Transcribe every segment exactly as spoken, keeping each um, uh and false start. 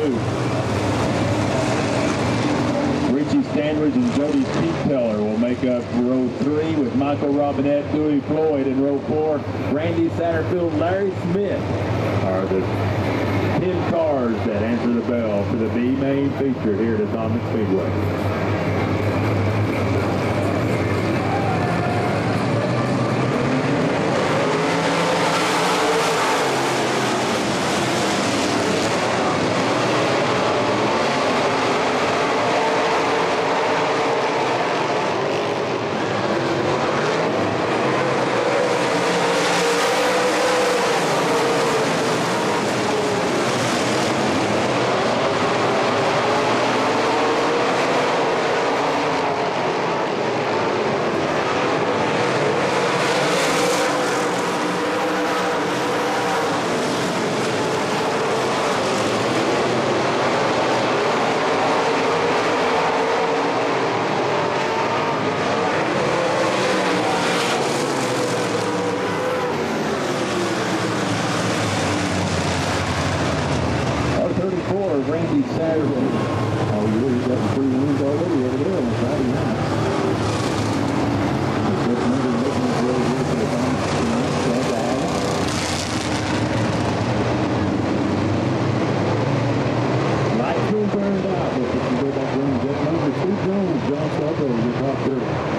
two. Richie Standridge and Jody Teeteller will make up row three with Michael Robinette, Dewey Floyd in row four. Randy Satterfield, Larry Smith are the ten cars that answer the bell for the B main feature here at Atomic Speedway. Randy Saturday. Oh, yeah, he's got three wins already over there on Friday night. Just another making his way here to the bottom. Light crew burned out, but if you go back there and get number Steve Jones, John Sutton, your top thirty.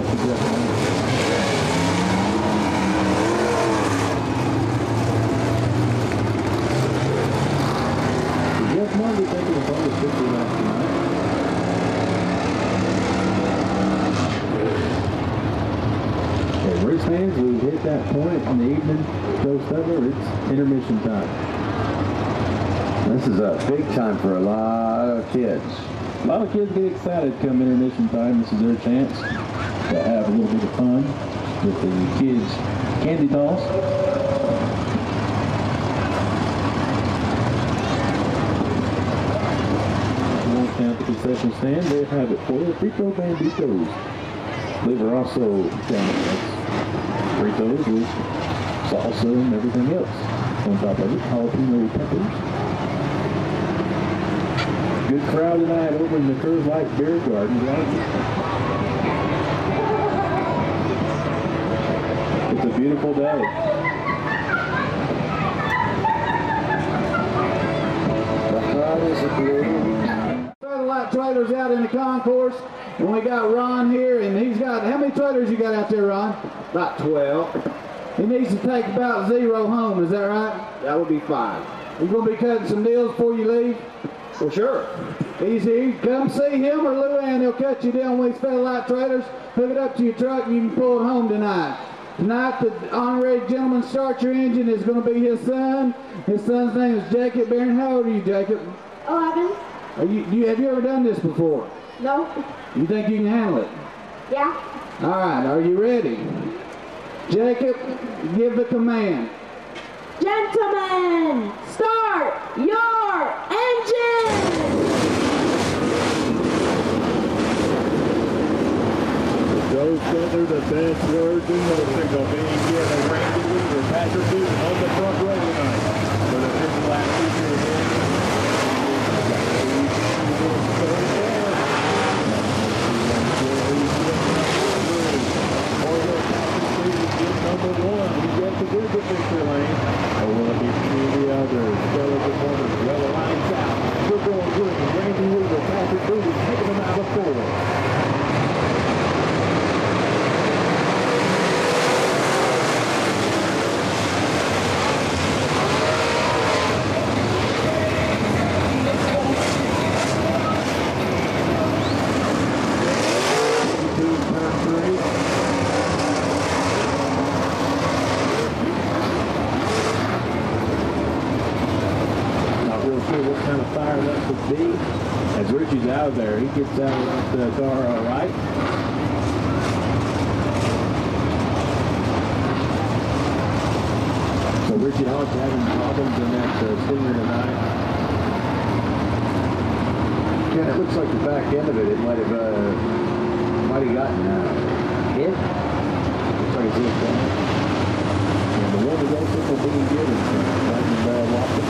Jeff Mundy taking the bonus fifty laps tonight. Okay, race fans, we've hit that point in the evening. Joe Studler, it's intermission time. This is a big time for a lot of kids. A lot of kids get excited come intermission time. This is their chance to have a little bit of fun with the kids' candy toss. Down at the concession stand, they have it for you. Frito Banditos. They were also down there. Fritos with salsa and everything else. On top of it, jalapeno peppers. Good crowd tonight over in the Curve Light Beer Garden. It's a beautiful day. The crowd is a beautiful. Light trailers out in the concourse, and we got Ron here, and he's got, how many trailers you got out there, Ron? About twelve. He needs to take about zero home, is that right? That would be fine. You gonna be cutting some deals before you leave? Well, sure. He's here. Come see him or Luann. He'll cut you down with these Federal Light trailers, hook it up to your truck, and you can pull it home tonight. Tonight, the honorary gentleman start your engine is going to be his son. His son's name is Jacob Barron. How old are you, Jacob? eleven. Are you, you, have you ever done this before? No. You think you can handle it? Yeah. All right, are you ready? Jacob, give the command. Gentlemen, start your engine! Joe Studler, the best words in motorcycle being given. Randy Weaver, Patrick Newton on the front row tonight for the fifth lap feature here. Number one, he gets to do the victory lane. Or will it be any of the others? Stella Performance, yellow lines out. We're going good. Randy Weaver, Patrick Newton, taking them out of four. As Richie's out there, he gets out of the car all right. So Richie Hogg's having problems in that uh, Stinger tonight. Ken, it looks like the back end of it, it might have, uh, might have gotten uh, hit. Looks like it's hit down. And the one that goes will be given. Lightning Bell Walker.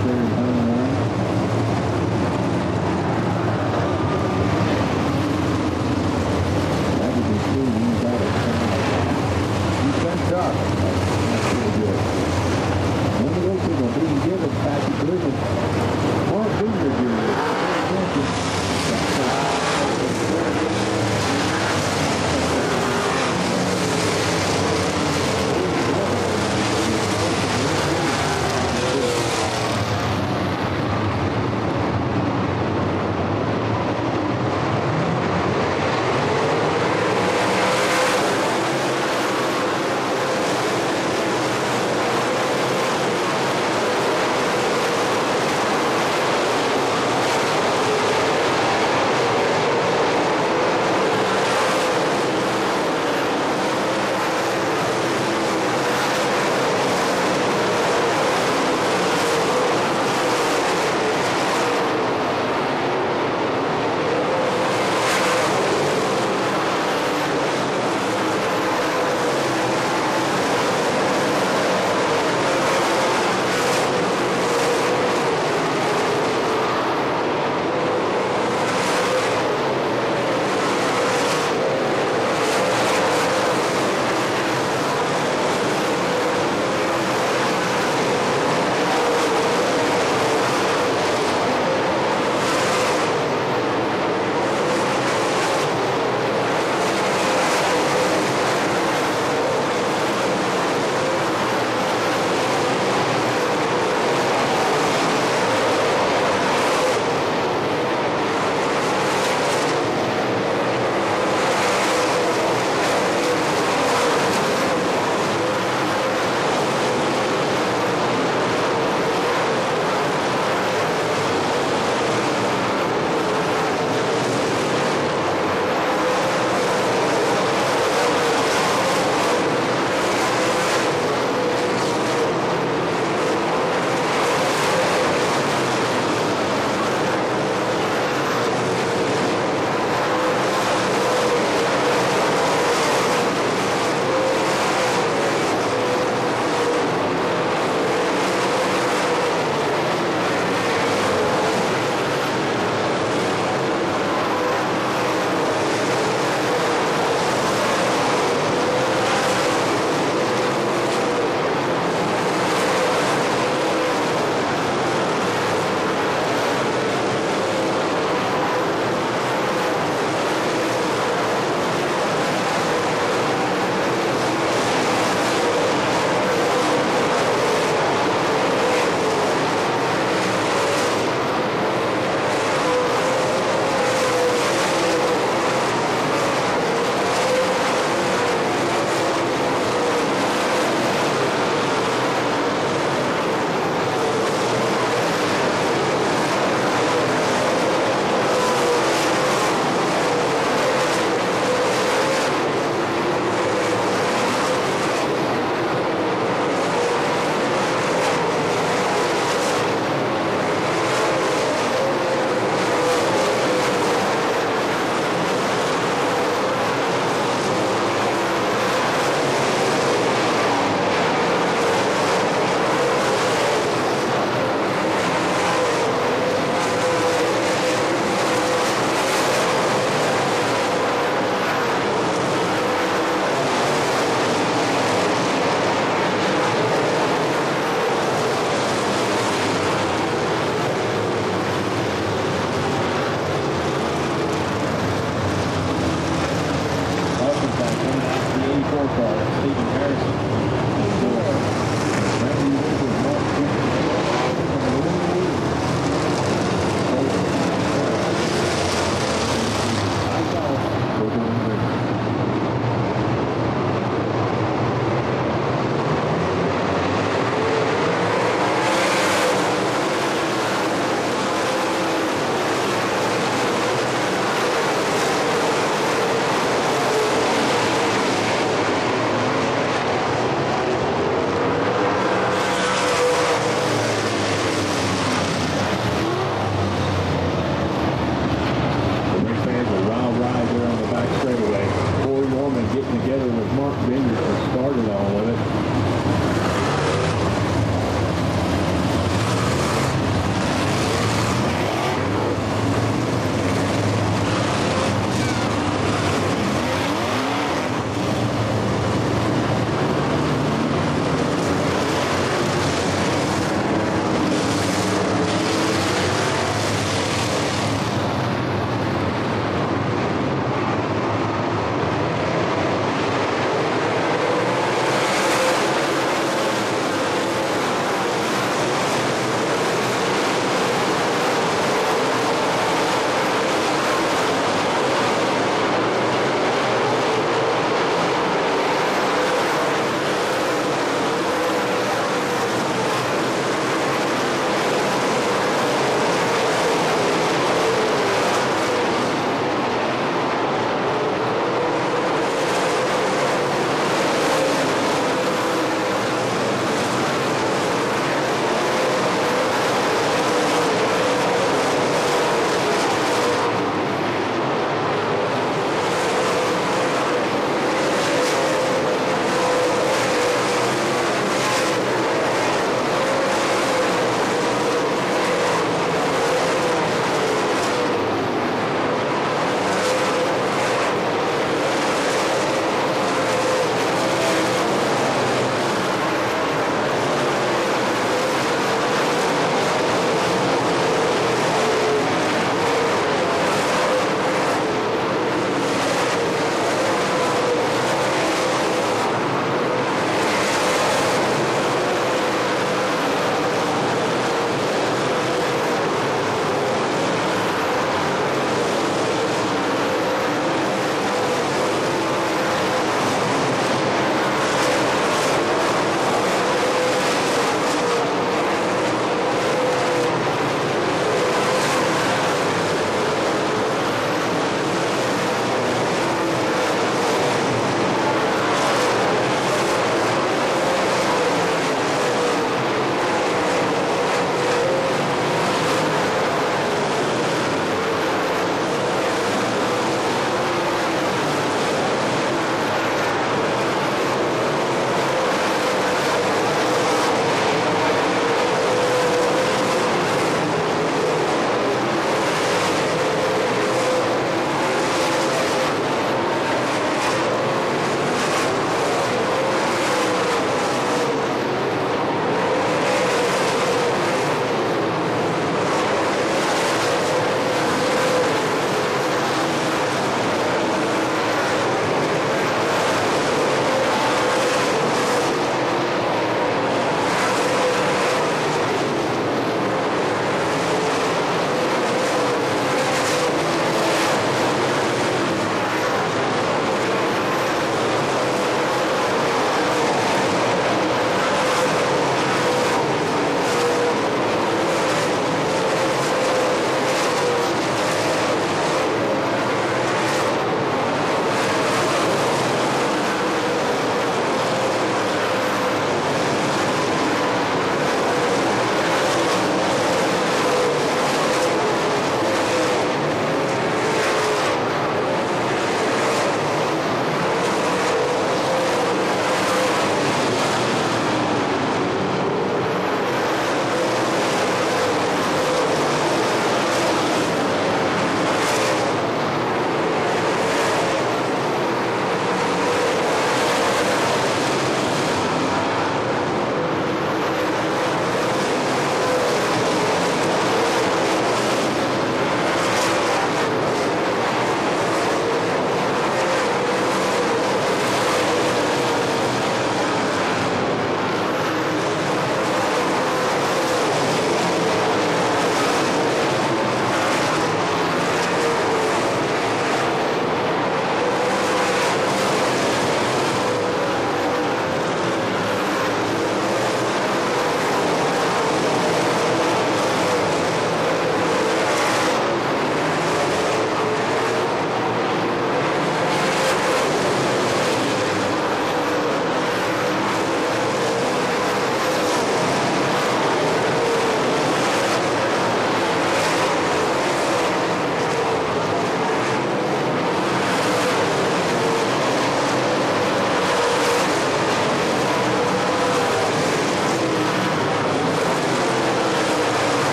there in turn one. That was a two. He's got it. He's been tough. That's pretty good. One of those people being given Patrick Griffin. Mark Junior Junior Pay attention.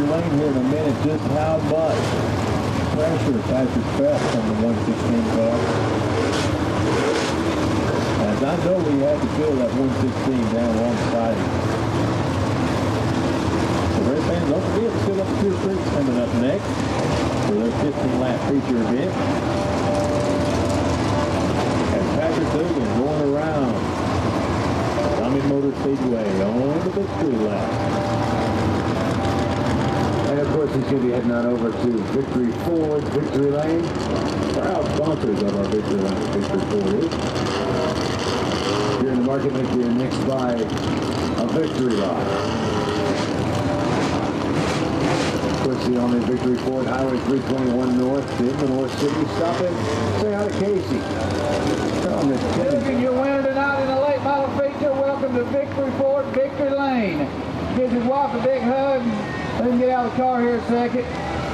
victory lane here in a minute just how much pressure Patrick felt from the one sixteen car. As I know we had to fill that one sixteen down alongside him. So race fans, don't forget, still up Pure Streets coming up next for their fifteen lap feature event. And Patrick Dugan going around Tommy Motor Speedway on the victory lap. And of course, he's going to be heading on over to Victory Ford, Victory Lane. Proud sponsors of our Victory Lane, Victory Ford is. Here in the market, make you next by a Victory Lot. Of course, the only Victory Ford, Highway three twenty-one North in the North City. Stop in, say hi to Casey. Tell him that Dugan, your winner tonight in the late model feature. Welcome to Victory Ford, Victory Lane. Give his wife a big hug. Let him get out of the car here a second.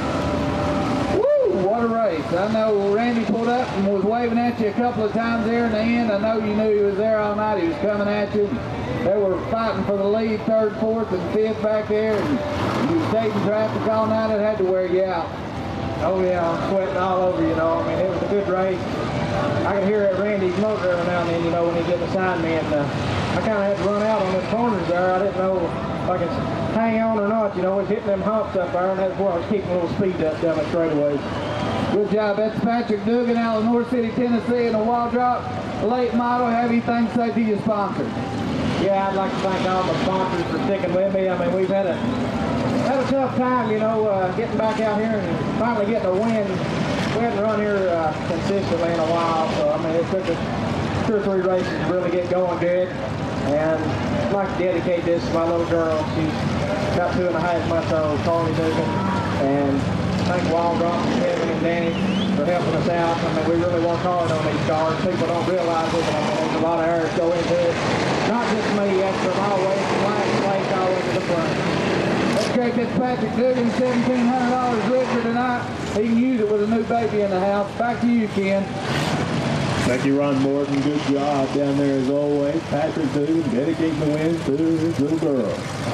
Woo! What a race. I know Randy pulled up and was waving at you a couple of times there in the end. I know you knew he was there all night. He was coming at you. They were fighting for the lead, third, fourth, and fifth back there. And you stayed in traffic all night. It had to wear you out. Oh, yeah. I'm sweating all over, you know. I mean, it was a good race. I could hear at Randy's motor every now and then, you know, when he get beside me. And uh, I kind of had to run out on the corners there. I didn't know if I could hang on or not, you know, was hitting them humps up there, and that's where I was keeping a little speed up down the straightaways. Good job. That's Patrick Dugan out of North City, Tennessee in a wall drop late model. Have anything to say to your sponsors? Yeah, I'd like to thank all my sponsors for sticking with me. I mean, we've had a had a tough time, you know, uh, getting back out here and finally getting a win. We hadn't run here uh, consistently in a while, so I mean, it took us two or three races to really get going good. And I'd like to dedicate this to my little girl. She's got two and a half months old, Carly Dugan. And thank Waldrop and Kevin and Danny for helping us out. I mean, we really work hard on these cars. People don't realize it, but I mean, there's a lot of hours go into it. Not just me, that's from all the way from last place all the way to the front. Let's take this Patrick Dugan, seventeen hundred dollars richer tonight. He can use it with a new baby in the house. Back to you, Ken. Thank you, Ron Morton. Good job down there as always. Patrick Dugan dedicating the win to his little girl.